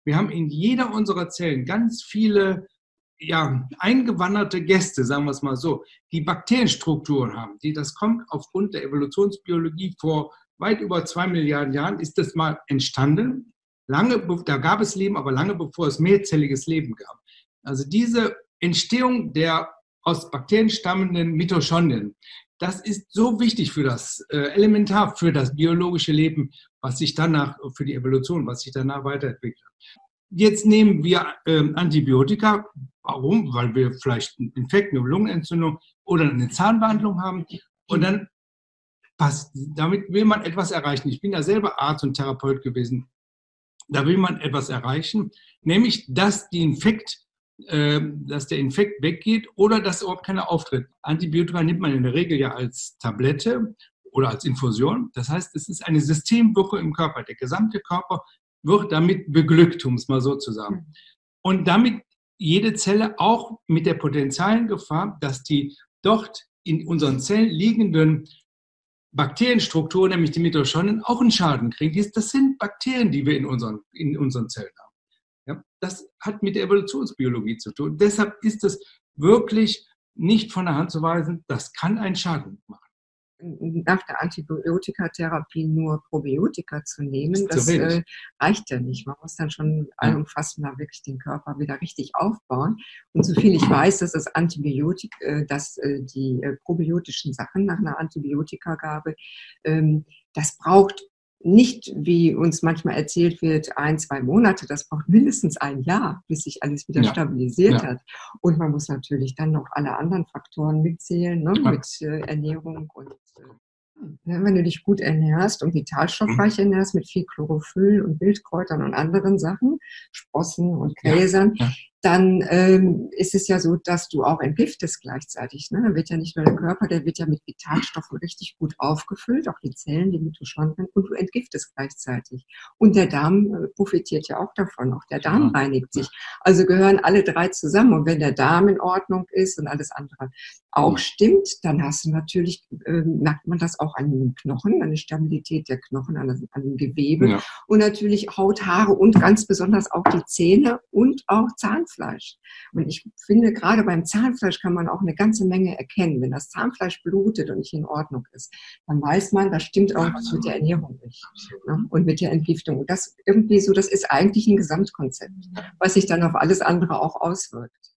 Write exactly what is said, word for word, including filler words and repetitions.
Wir haben in jeder unserer Zellen ganz viele ja, eingewanderte Gäste, sagen wir es mal so, die Bakterienstrukturen haben. Die, das kommt aufgrund der Evolutionsbiologie vor weit über zwei Milliarden Jahren, ist das mal entstanden. Lange, da gab es Leben, aber lange bevor es mehrzelliges Leben gab. Also diese Entstehung der aus Bakterien stammenden Mitochondrien, das ist so wichtig für das, äh, elementar für das biologische Leben, was sich danach, für die Evolution, was sich danach weiterentwickelt hat. Jetzt nehmen wir äh, Antibiotika. Warum? Weil wir vielleicht einen Infekt, eine Lungenentzündung oder eine Zahnbehandlung haben. Und dann passt, damit will man etwas erreichen. Ich bin ja selber Arzt und Therapeut gewesen. Da will man etwas erreichen, nämlich, dass die Infekt dass der Infekt weggeht oder dass überhaupt keiner auftritt. Antibiotika nimmt man in der Regel ja als Tablette oder als Infusion. Das heißt, es ist eine Systemwirkung im Körper. Der gesamte Körper wird damit beglückt, um es mal so zu sagen. Und damit jede Zelle auch mit der potenziellen Gefahr, dass die dort in unseren Zellen liegenden Bakterienstrukturen, nämlich die Mitochondrien, auch einen Schaden kriegen. Das sind Bakterien, die wir in unseren, in unseren Zellen haben. Ja, das hat mit der Evolutionsbiologie zu tun. Deshalb ist es wirklich nicht von der Hand zu weisen, das kann einen Schaden machen. Nach der Antibiotikatherapie nur Probiotika zu nehmen, das äh, reicht ja nicht. Man muss dann schon allumfassend mal wirklich den Körper wieder richtig aufbauen. Und soviel ich weiß, dass das Antibiotik, äh, dass äh, die äh, probiotischen Sachen nach einer Antibiotikagabe, ähm, das braucht nicht, wie uns manchmal erzählt wird, ein, zwei Monate, das braucht mindestens ein Jahr, bis sich alles wieder ja. stabilisiert ja. hat. Und man muss natürlich dann noch alle anderen Faktoren mitzählen, ne? ja. mit äh, Ernährung und äh, wenn du dich gut ernährst und vitalstoffreich ernährst mit viel Chlorophyll und Wildkräutern und anderen Sachen, Sprossen und Gräsern, ja. Ja. dann ähm, ist es ja so, dass du auch entgiftest gleichzeitig. Ne? Da wird ja nicht nur der Körper, der wird ja mit Vitalstoffen richtig gut aufgefüllt, auch die Zellen, die Mitochondrien, und du entgiftest gleichzeitig. Und der Darm äh, profitiert ja auch davon, auch der Darm ja. reinigt sich. Also gehören alle drei zusammen. Und wenn der Darm in Ordnung ist und alles andere auch stimmt, dann hast du natürlich, äh, merkt man das auch an den Knochen, an der Stabilität der Knochen, an, das, an dem Gewebe ja. und natürlich Haut, Haare und ganz besonders auch die Zähne und auch Zahnfleisch. Und ich finde, gerade beim Zahnfleisch kann man auch eine ganze Menge erkennen. Wenn das Zahnfleisch blutet und nicht in Ordnung ist, dann weiß man, das stimmt auch mit der Ernährung nicht, ne? Und mit der Entgiftung. Und das irgendwie so, das ist eigentlich ein Gesamtkonzept, was sich dann auf alles andere auch auswirkt.